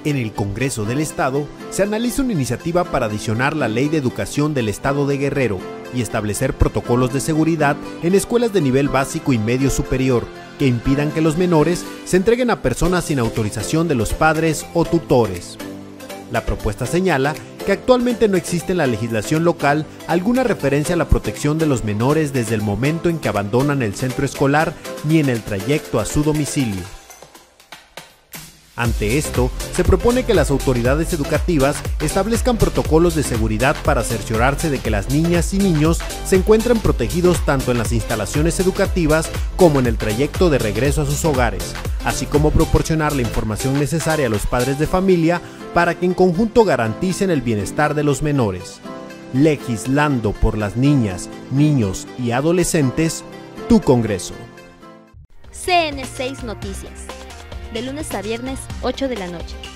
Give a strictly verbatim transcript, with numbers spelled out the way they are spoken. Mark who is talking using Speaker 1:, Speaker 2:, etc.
Speaker 1: En el Congreso del Estado se analiza una iniciativa para adicionar la Ley de Educación del Estado de Guerrero y establecer protocolos de seguridad en escuelas de nivel básico y medio superior que impidan que los menores se entreguen a personas sin autorización de los padres o tutores. La propuesta señala que actualmente no existe en la legislación local alguna referencia a la protección de los menores desde el momento en que abandonan el centro escolar ni en el trayecto a su domicilio. Ante esto, se propone que las autoridades educativas establezcan protocolos de seguridad para cerciorarse de que las niñas y niños se encuentren protegidos tanto en las instalaciones educativas como en el trayecto de regreso a sus hogares, así como proporcionar la información necesaria a los padres de familia para que en conjunto garanticen el bienestar de los menores. Legislando por las niñas, niños y adolescentes, tu Congreso.
Speaker 2: C N seis Noticias. De lunes a viernes, ocho de la noche.